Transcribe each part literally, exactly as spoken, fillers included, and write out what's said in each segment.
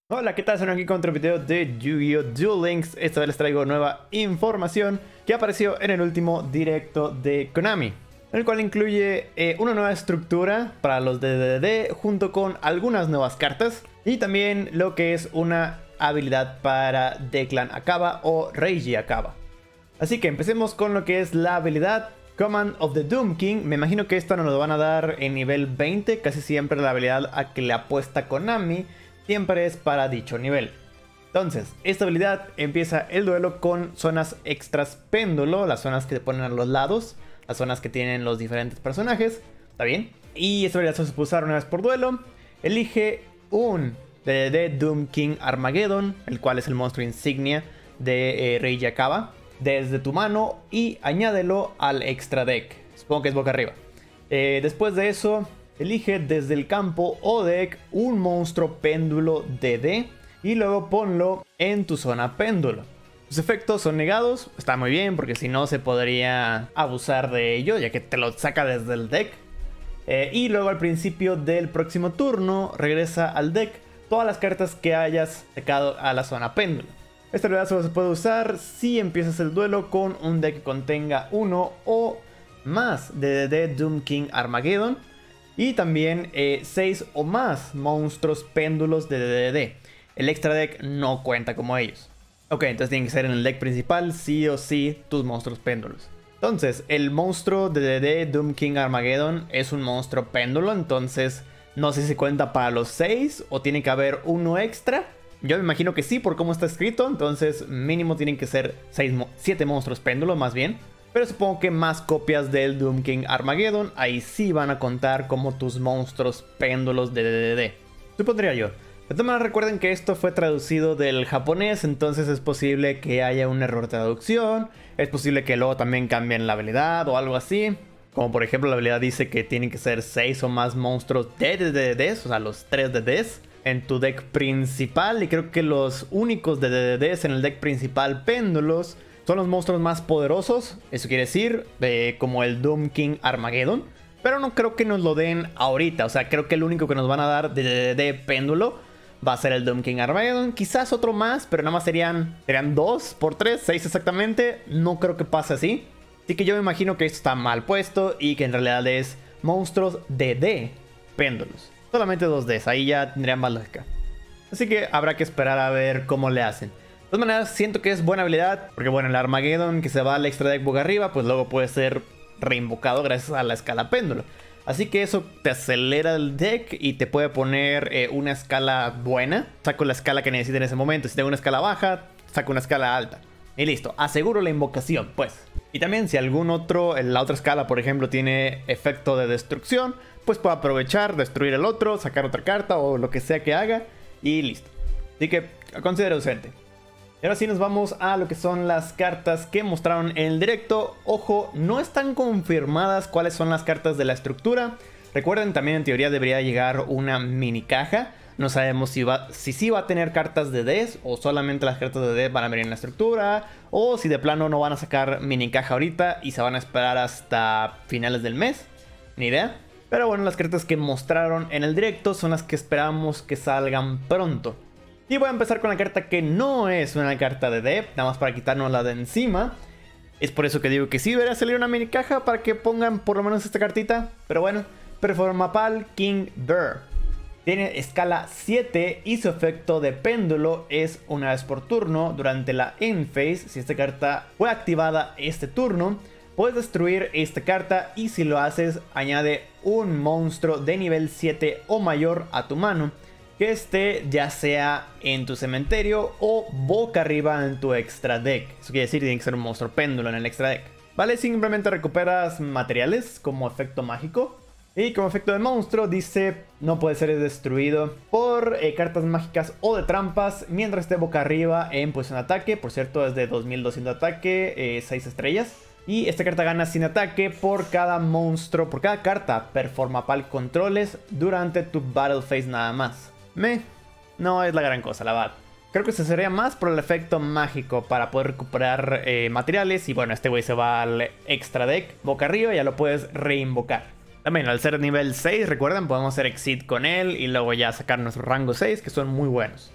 Hola, ¿qué tal? Soy aquí con otro video de Yu-Gi-Oh! Duel Links. Esta vez les traigo nueva información que apareció en el último directo de Konami, el cual incluye eh, una nueva estructura para los D D D junto con algunas nuevas cartas y también lo que es una habilidad para Declan Akaba o Reiji Akaba. Así que empecemos con lo que es la habilidad Command of the Doom King. Me imagino que esta nos lo van a dar en nivel veinte. Casi siempre la habilidad a que le apuesta Konami siempre es para dicho nivel. Entonces, esta habilidad empieza el duelo con zonas extras péndulo, las zonas que se ponen a los lados, las zonas que tienen los diferentes personajes, ¿está bien? Y esta habilidad se puede usar una vez por duelo. Elige un D D D Doom King Armageddon, el cual es el monstruo insignia de eh, Reiji Akaba, desde tu mano y añádelo al extra deck. Supongo que es boca arriba. Eh, después de eso, elige desde el campo o deck un monstruo péndulo D D y luego ponlo en tu zona péndulo. Sus efectos son negados, está muy bien porque si no se podría abusar de ello ya que te lo saca desde el deck. Eh, y luego al principio del próximo turno regresa al deck todas las cartas que hayas sacado a la zona péndulo. Esta habilidad solo se puede usar si empiezas el duelo con un deck que contenga uno o más D D D Doom King Armageddon. Y también seis eh, o más monstruos péndulos de D D D. El extra deck no cuenta como ellos. Ok, entonces tienen que ser en el deck principal sí o sí tus monstruos péndulos. Entonces, el monstruo de D D D Doom King Armageddon es un monstruo péndulo. Entonces, no sé si cuenta para los seis o tiene que haber uno extra. Yo me imagino que sí por cómo está escrito. Entonces, mínimo tienen que ser siete monstruos péndulos más bien. Pero supongo que más copias del Doom King Armageddon, ahí sí van a contar como tus monstruos péndulos de D D D. Supondría yo. De todas maneras recuerden que esto fue traducido del japonés, entonces es posible que haya un error de traducción. Es posible que luego también cambien la habilidad o algo así. Como por ejemplo la habilidad dice que tienen que ser seis o más monstruos de D D Ds, o sea los tres D Ds en tu deck principal. Y creo que los únicos de D D Ds en el deck principal péndulos son los monstruos más poderosos, eso quiere decir, eh, como el Doom King Armageddon. Pero no creo que nos lo den ahorita, o sea, creo que el único que nos van a dar de, de, de péndulo va a ser el Doom King Armageddon. Quizás otro más, pero nada más serían, serían dos por tres, seis exactamente. No creo que pase así. Así que yo me imagino que esto está mal puesto y que en realidad es monstruos de D péndulos. Solamente dos Ds, ahí ya tendrían más lógica. Así que habrá que esperar a ver cómo le hacen. De todas maneras, siento que es buena habilidad, porque bueno, el Armageddon que se va al extra deck boca arriba, pues luego puede ser reinvocado gracias a la escala péndulo. Así que eso te acelera el deck y te puede poner eh, una escala buena. Saco la escala que necesite en ese momento. Si tengo una escala baja, saco una escala alta. Y listo, aseguro la invocación, pues. Y también si algún otro, en la otra escala, por ejemplo, tiene efecto de destrucción, pues puedo aprovechar, destruir el otro, sacar otra carta o lo que sea que haga y listo. Así que considero ausente. Y ahora sí nos vamos a lo que son las cartas que mostraron en el directo. Ojo, no están confirmadas cuáles son las cartas de la estructura. Recuerden, también en teoría debería llegar una mini caja. No sabemos si, va, si sí va a tener cartas de Ds o solamente las cartas de D van a venir en la estructura. O si de plano no van a sacar mini caja ahorita y se van a esperar hasta finales del mes. Ni idea. Pero bueno, las cartas que mostraron en el directo son las que esperamos que salgan pronto. Y voy a empezar con la carta que no es una carta de D, nada más para quitarnos la de encima. Es por eso que digo que sí debería salir una mini caja para que pongan por lo menos esta cartita. Pero bueno, Performapal King Bear. Tiene escala siete y su efecto de péndulo es una vez por turno durante la end phase. Si esta carta fue activada este turno, puedes destruir esta carta y si lo haces, añade un monstruo de nivel siete o mayor a tu mano, que esté ya sea en tu cementerio o boca arriba en tu extra deck. Eso quiere decir que tiene que ser un monstruo péndulo en el extra deck. Vale, simplemente recuperas materiales como efecto mágico. Y como efecto de monstruo dice, no puede ser destruido por eh, cartas mágicas o de trampas mientras esté boca arriba en posición de ataque. Por cierto, es de dos mil doscientos ataque, eh, seis estrellas. Y esta carta gana sin ataque por cada monstruo, por cada carta Performapal controles durante tu battle phase nada más. Me, no es la gran cosa, la verdad. Creo que se sería más por el efecto mágico para poder recuperar eh, materiales. Y bueno, este güey se va al extra deck boca arriba y ya lo puedes reinvocar. También al ser nivel seis, recuerden, podemos hacer Exceed con él y luego ya sacar nuestro rango seis, que son muy buenos.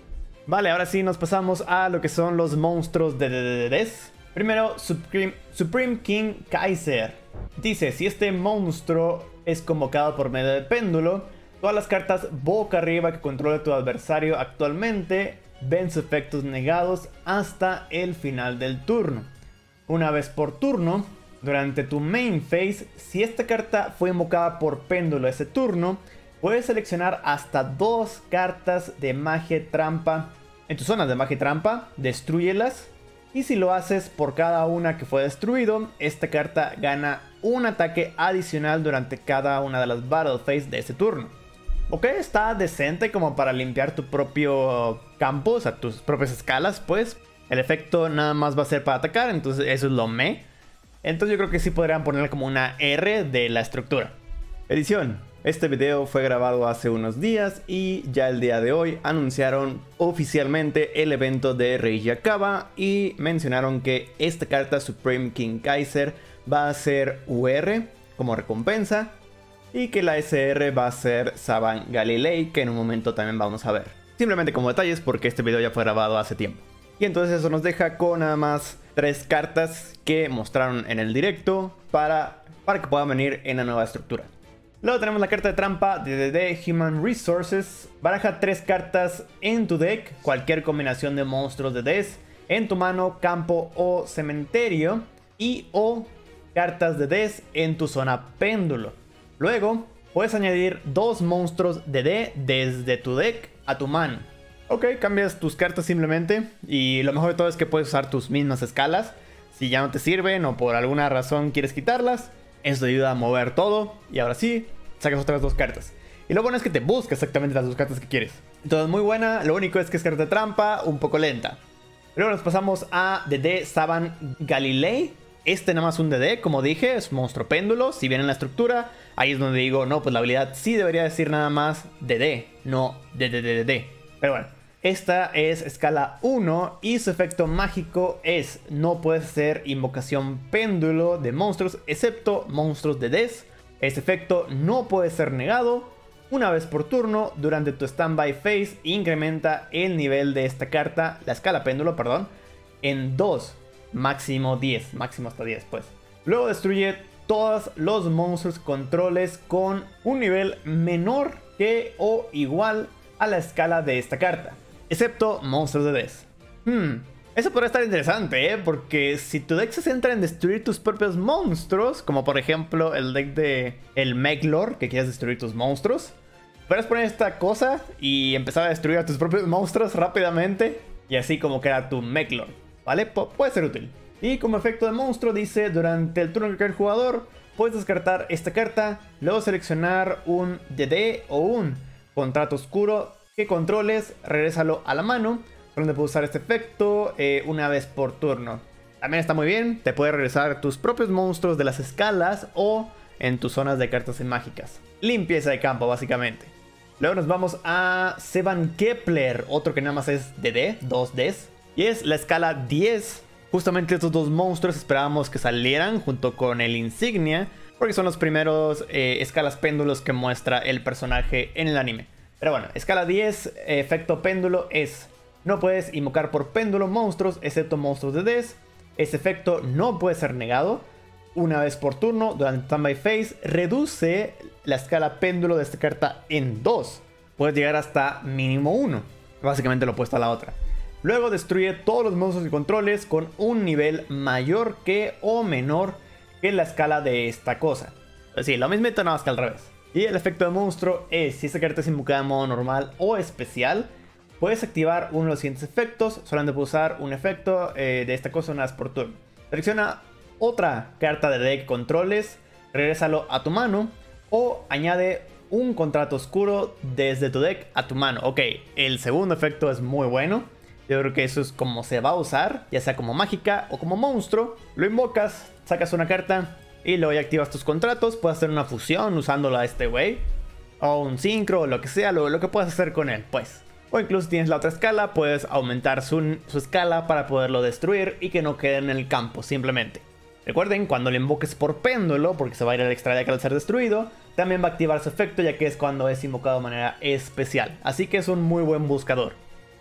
Vale, ahora sí nos pasamos a lo que son los monstruos de D D Ds. Primero, Supreme, Supreme King Kaiser. Dice, si este monstruo es convocado por medio de péndulo, todas las cartas boca arriba que controle tu adversario actualmente ven sus efectos negados hasta el final del turno. Una vez por turno, durante tu main phase, si esta carta fue invocada por péndulo ese turno, puedes seleccionar hasta dos cartas de magia y trampa en tus zonas de magia y trampa, destrúyelas, y si lo haces por cada una que fue destruido, esta carta gana un ataque adicional durante cada una de las battle phase de ese turno. Ok, está decente como para limpiar tu propio campo, o sea, tus propias escalas, pues. El efecto nada más va a ser para atacar, entonces eso es lo me. Entonces yo creo que sí podrían ponerle como una R de la estructura. Edición. Este video fue grabado hace unos días y ya el día de hoy anunciaron oficialmente el evento de Reiji Akaba y mencionaron que esta carta Supreme King Kaiser va a ser U R como recompensa y que la S R va a ser Saban Galilei, que en un momento también vamos a ver. Simplemente como detalles porque este video ya fue grabado hace tiempo. Y entonces eso nos deja con nada más tres cartas que mostraron en el directo para, para que puedan venir en la nueva estructura. Luego tenemos la carta de trampa de D D Human Resources. Baraja tres cartas en tu deck, cualquier combinación de monstruos de D Ds, en tu mano, campo o cementerio. Y o cartas de D Ds en tu zona péndulo. Luego puedes añadir dos monstruos de D desde tu deck a tu mano. Ok, cambias tus cartas simplemente. Y lo mejor de todo es que puedes usar tus mismas escalas. Si ya no te sirven o por alguna razón quieres quitarlas, eso te ayuda a mover todo. Y ahora sí, sacas otras dos cartas. Y lo bueno es que te busca exactamente las dos cartas que quieres. Entonces muy buena, lo único es que es carta de trampa, un poco lenta. Luego nos pasamos a D D Saban Galilei. Este nada más un D D, como dije, es monstruo péndulo. Si viene en la estructura, ahí es donde digo, no, pues la habilidad sí debería decir nada más D D, no D D D D D. Pero bueno, esta es escala uno y su efecto mágico es no puedes hacer invocación péndulo de monstruos excepto monstruos de D Ds. Este efecto no puede ser negado. Una vez por turno, durante tu standby phase, incrementa el nivel de esta carta, la escala péndulo, perdón, en dos, máximo diez, máximo hasta diez, pues. Luego destruye todos los monstruos controles con un nivel menor que o igual a la escala de esta carta, excepto monstruos de D Ds. Hmm, eso podría estar interesante, ¿eh? Porque si tu deck se centra en destruir tus propios monstruos, como por ejemplo el deck de el Meglor, que quieres destruir tus monstruos, puedes poner esta cosa y empezar a destruir a tus propios monstruos rápidamente, y así como queda tu Meglor, ¿vale? P- puede ser útil. Y como efecto de monstruo dice, durante el turno que cae el jugador, puedes descartar esta carta, luego seleccionar un D D o un contrato oscuro que controles, regrésalo a la mano, donde puedes usar este efecto eh, una vez por turno. También está muy bien, te puede regresar tus propios monstruos de las escalas o en tus zonas de cartas mágicas. Limpieza de campo, básicamente. Luego nos vamos a Saban Kepler, otro que nada más es D D, dos Ds. Y es la escala diez. Justamente estos dos monstruos esperábamos que salieran junto con el Insignia, porque son los primeros eh, escalas péndulos que muestra el personaje en el anime. Pero bueno, escala diez, efecto péndulo es: no puedes invocar por péndulo monstruos excepto monstruos de D Ds. Ese efecto no puede ser negado. Una vez por turno, durante Standby Phase, reduce la escala péndulo de esta carta en dos. Puedes llegar hasta mínimo uno. Básicamente lo opuesto a la otra. Luego destruye todos los monstruos y controles con un nivel mayor que o menor que la escala de esta cosa. Sí, lo mismo, nada más que al revés. Y el efecto de monstruo es: si esta carta es invocada en modo normal o especial, puedes activar uno de los siguientes efectos. Solamente puedes usar un efecto eh, de esta cosa una vez por turno. Selecciona otra carta de deck controles, regrésalo a tu mano o añade un contrato oscuro desde tu deck a tu mano. Ok, el segundo efecto es muy bueno. Yo creo que eso es como se va a usar, ya sea como mágica o como monstruo. Lo invocas, sacas una carta y luego ya activas tus contratos. Puedes hacer una fusión usándolo a este güey, o un sincro, o lo que sea, lo, lo que puedas hacer con él, pues. O incluso si tienes la otra escala, puedes aumentar su, su escala para poderlo destruir y que no quede en el campo, simplemente. Recuerden, cuando lo invoques por péndulo, porque se va a ir al extra deck al ser destruido, también va a activar su efecto, ya que es cuando es invocado de manera especial. Así que es un muy buen buscador.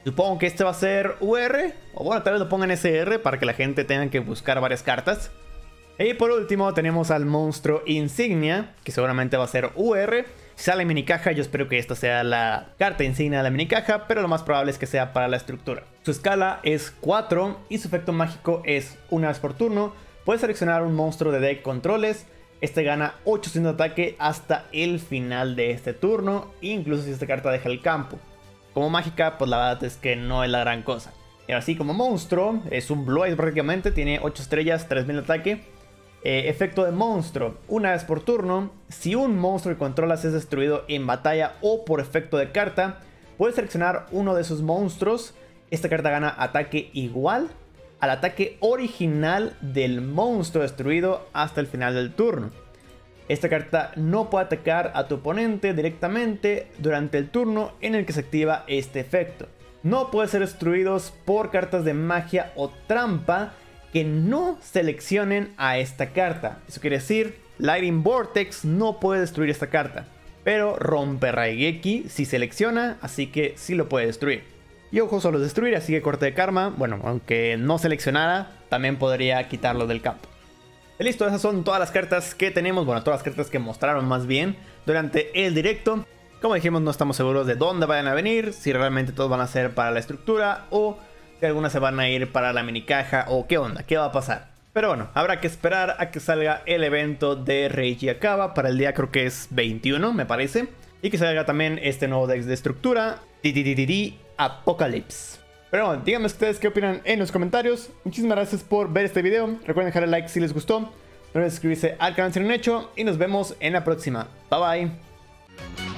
Supongo que este va a ser U R, o bueno, tal vez lo pongan S R para que la gente tenga que buscar varias cartas. Y por último tenemos al monstruo insignia, que seguramente va a ser U R. Si sale mini caja, yo espero que esta sea la carta insignia de la mini caja, pero lo más probable es que sea para la estructura. Su escala es cuatro y su efecto mágico es una vez por turno. Puedes seleccionar un monstruo de deck controles. Este gana ochocientos de ataque hasta el final de este turno, incluso si esta carta deja el campo. Como mágica, pues la verdad es que no es la gran cosa. Y así como monstruo, es un Blue Eyes prácticamente, tiene ocho estrellas, tres mil de ataque. Eh, efecto de monstruo, una vez por turno, si un monstruo que controlas es destruido en batalla o por efecto de carta, puedes seleccionar uno de sus monstruos. Esta carta gana ataque igual al ataque original del monstruo destruido hasta el final del turno. Esta carta no puede atacar a tu oponente directamente durante el turno en el que se activa este efecto. No puede ser destruidos por cartas de magia o trampa que no seleccionen a esta carta. Eso quiere decir, Lightning Vortex no puede destruir esta carta, pero Rompe Raigeki sí selecciona, así que sí lo puede destruir. Y ojo, solo es destruir, así que corte de karma, bueno, aunque no seleccionara, también podría quitarlo del campo. Y listo, esas son todas las cartas que tenemos, bueno, todas las cartas que mostraron más bien durante el directo. Como dijimos, no estamos seguros de dónde vayan a venir, si realmente todos van a ser para la estructura o que algunas se van a ir para la mini caja o qué onda, qué va a pasar. Pero bueno, habrá que esperar a que salga el evento de Reiji Akaba para el día, creo que es veintiuno, me parece. Y que salga también este nuevo deck de estructura, T T T T Apocalypse. Pero bueno, díganme ustedes qué opinan en los comentarios. Muchísimas gracias por ver este video. Recuerden dejar el like si les gustó. No olviden suscribirse al canal si no lo han hecho. Y nos vemos en la próxima. Bye bye.